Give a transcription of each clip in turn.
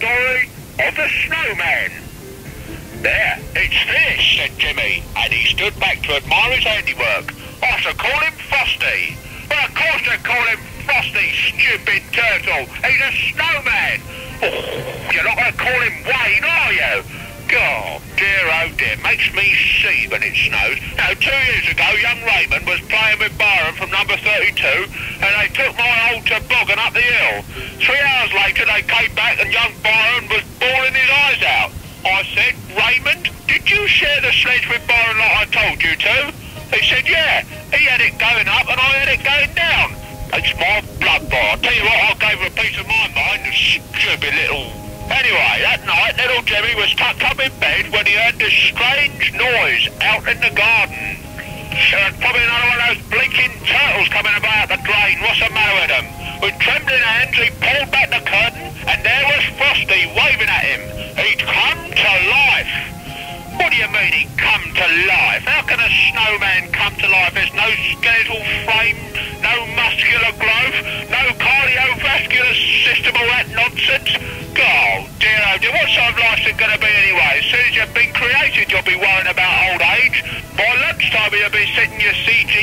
story of the Snowman. There, it's finished, said Jimmy, and he stood back to admire his handiwork. I should call him Frosty. Well, of course they call him Frosty, stupid turtle. He's a snowman. Oh, you're not going to call him Wayne, are you? God, dear, oh dear, makes me seethe when it snows. Now, 2 years ago, young Raymond was playing with Byron from number 32, and they took my old toboggan up the hill. 3 hours later, they came back, and young Byron was bawling his eyes out. I said, Raymond, did you share the sledge with Byron like I told you to? He said, yeah, he had it going up, and I had it going down. It's my blood, boy. I'll tell you what, I gave her a piece of my mind, the stupid little... Anyway, that night, little Jimmy was tucked up in bed when he heard this strange noise out in the garden. There was probably another one of those blinking turtles coming about the drain. What's the matter with them? With trembling hands, he pulled back the curtain, and there was Frosty waving at him. He'd come to life. What do you mean he'd come to life? How can a snowman come to life? There's no skeletal frame, no muscular growth, no cardiovascular system, all that nonsense. God, dear, oh dear, what sort of life's it going to be anyway? As soon as you've been created, you'll be worrying about old age. By lunchtime, you'll be sitting your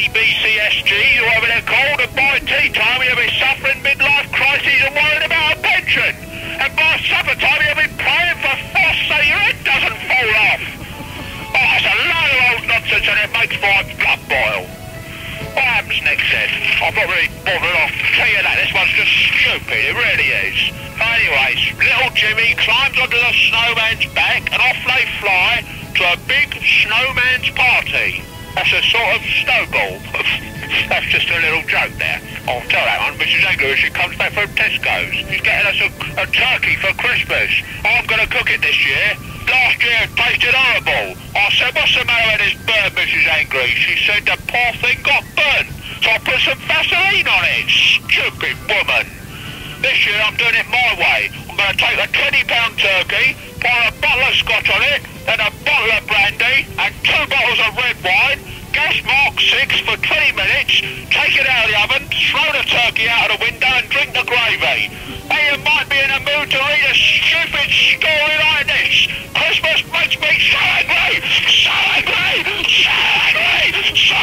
CGBCSGs, or whatever they're called, and by tea time, you'll be suffering midlife crises and worrying about a pension. And by supper time, you'll be praying for force so your head doesn't fall off. Oh, it's a load of old nonsense, and it makes my blood boil. What happens next, then? I'm not really bothered, I'll tell you that. This one's just stupid, it really is. Anyway, little Jimmy climbs onto the snowman's back, and off they fly to a big snowman's party. That's a sort of snowball. That's just a little joke there. I'll tell that one, Mrs. Engler, as she comes back from Tesco's. She's getting us a turkey for Christmas. I'm going to cook it this year. Last year it tasted horrible. I said, what's the matter with this bird, Mrs. Angry? She said the poor thing got burnt. So I put some Vaseline on it. Stupid woman. This year I'm doing it my way. I'm going to take a £20 turkey, pour a bottle of scotch on it, then a bottle of brandy, and 2 bottles of red wine, gas mark 6 for 20 minutes, take it out of the oven, throw the turkey out of the window and drink the gravy. And you might be in a mood to read a stupid story like this. Christmas makes me so angry, so angry, so angry, so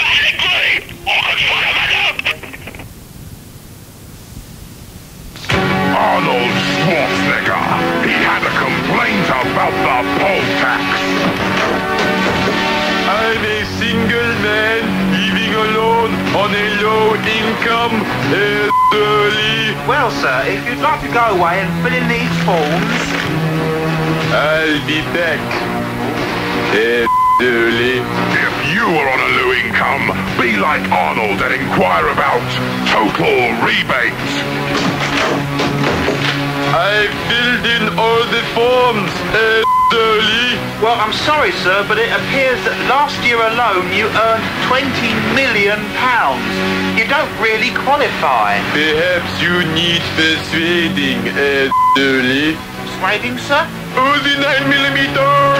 angry. I can fuck him up. Arnold Schwarzenegger. He had a complaint about the poll tax. I'm a single man living alone on a low income elderly. Well, sir, if you'd like to go away and fill in these forms... I'll be back. Elderly. If you were on a low income, be like Arnold and inquire about total rebate. I filled in all the forms, elderly. Well, I'm sorry, sir, but it appears that last year alone you earned £20 million. You don't really qualify. Perhaps you need persuading, elderly. Persuading, sir? Oh, the 9mm!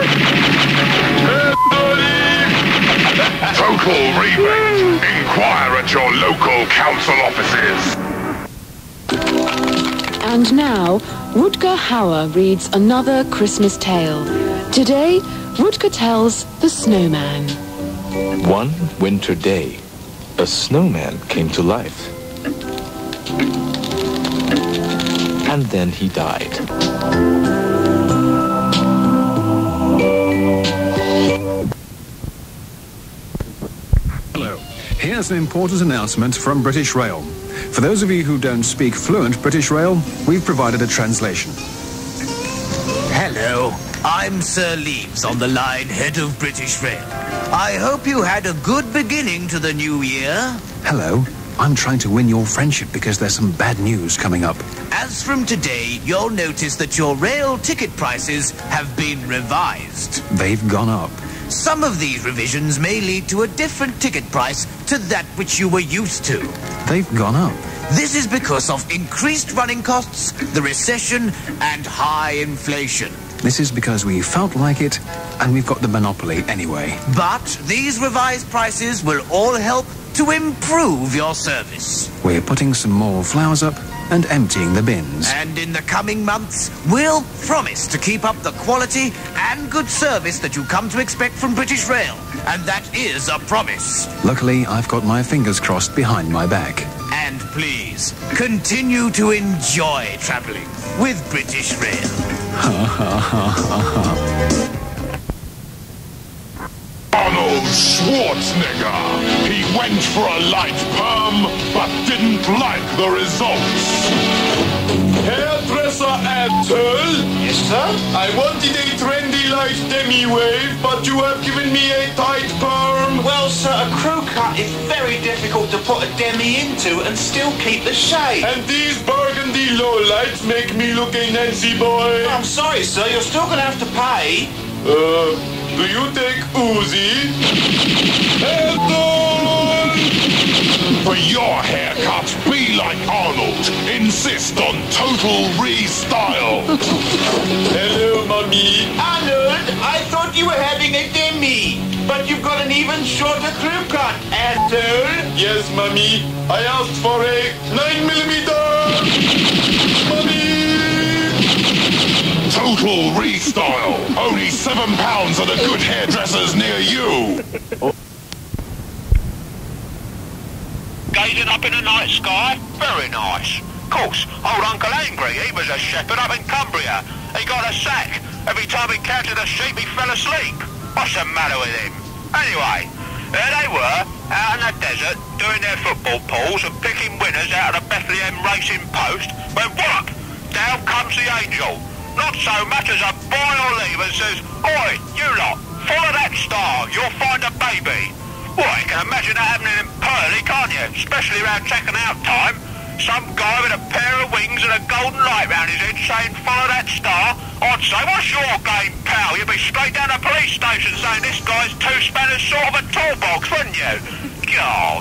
Elderly! Total rebate. Inquire at your local council offices. And now, Rutger Haur reads another Christmas tale. Today, Rutger tells The Snowman. One winter day, a snowman came to life. And then he died. Hello. Here's an important announcement from British Rail. For those of you who don't speak fluent British Rail, we've provided a translation. Hello, I'm Sir Leaves on the line, head of British Rail. I hope you had a good beginning to the new year. Hello, I'm trying to win your friendship because there's some bad news coming up. As from today, you'll notice that your rail ticket prices have been revised. They've gone up. Some of these revisions may lead to a different ticket price to that which you were used to. They've gone up. This is because of increased running costs, the recession, and high inflation. This is because we felt like it, and we've got the monopoly anyway. But these revised prices will all help to improve your service. We're putting some more flowers up and emptying the bins. And in the coming months, we'll promise to keep up the quality and good service that you come to expect from British Rail. And that is a promise. Luckily, I've got my fingers crossed behind my back. And please, continue to enjoy travelling with British Rail. Arnold Schwarzenegger. He went for a light perm, but didn't like the results. Hairdresser Arnold. Yes, sir? I wanted a trendy light demi-wave, but you have given me a tight perm. Well, sir, a crew cut is very difficult to put a demi into and still keep the shade. And these burgundy lowlights make me look a Nancy boy. I'm sorry, sir, you're still gonna have to pay. Do you take Uzi? Arnold! For your haircut, be like Arnold. Insist on total restyle. Hello, Mommy. Arnold, I thought you were having a demi, but you've got an even shorter crew cut, Arnold. Yes, Mommy. I asked for a 9mm. Mommy! Total restyle. Only £7 at a good hairdresser's near you. Gazing up in the night sky, very nice. Of course, old Uncle Angry, he was a shepherd up in Cumbria. He got a sack. Every time he counted a sheep, he fell asleep. What's the matter with him? Anyway, there they were, out in the desert, doing their football pools and picking winners out of the Bethlehem Racing Post, when whoop, down comes the angel. Not so much as a boy or leave and says, "Oi, you lot, follow that star, you'll find a baby." Well, you can imagine that happening in Purley, can't you? Especially around checking out time. Some guy with a pair of wings and a golden light round his head saying, "Follow that star." I'd say, "What's your game, pal?" You'd be straight down the police station saying this guy's two spanners sort of a toolbox, wouldn't you? Oh,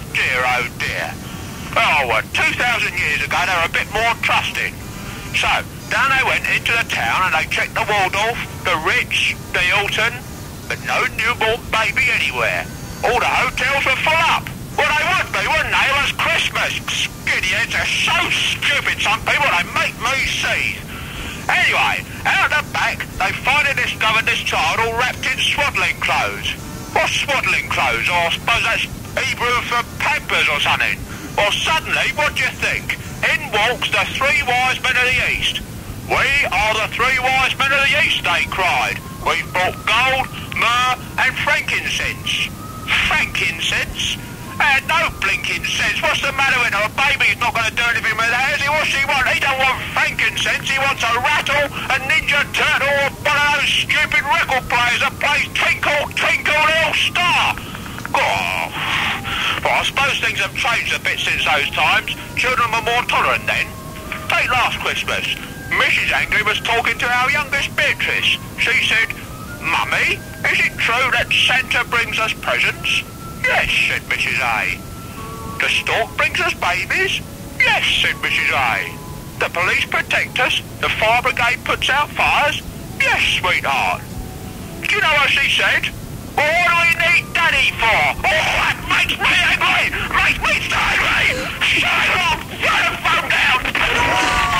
dear. Oh, well, 2,000 years ago they were a bit more trusting. So, down they went into the town and they checked the Waldorf, the Ritz, the Hilton, but no newborn baby anywhere. All the hotels were full up. Well, they would be, wouldn't they? It was Christmas. Skinnyheads are so stupid, some people, they make me seethe. Anyway, out the back, they finally discovered this child all wrapped in swaddling clothes. What's swaddling clothes? Or I suppose that's Hebrew for pampers or something. Well, suddenly, what do you think? In walks the three wise men of the East. "We are the three wise men of the East," they cried. "We've brought gold, myrrh and frankincense." Frankincense? No blinking sense. What's the matter with her? A baby's not going to do anything with that, is he? What's he want? He don't want frankincense. He wants a rattle, a Ninja Turtle, or one of those stupid record players that plays Twinkle, Twinkle, Little Star. Oh. Well, I suppose things have changed a bit since those times. Children were more tolerant then. Take last Christmas. Mrs. Angry was talking to our youngest Beatrice. She said, "Mummy, is it true that Santa brings us presents?" "Yes," said Mrs. A. "The stork brings us babies?" "Yes," said Mrs. A. "The police protect us? The fire brigade puts out fires?" "Yes, sweetheart." Do you know what she said? "Well, what do we need Daddy for?" Oh, that makes me angry! Makes me so angry! Shut up! Put the phone down!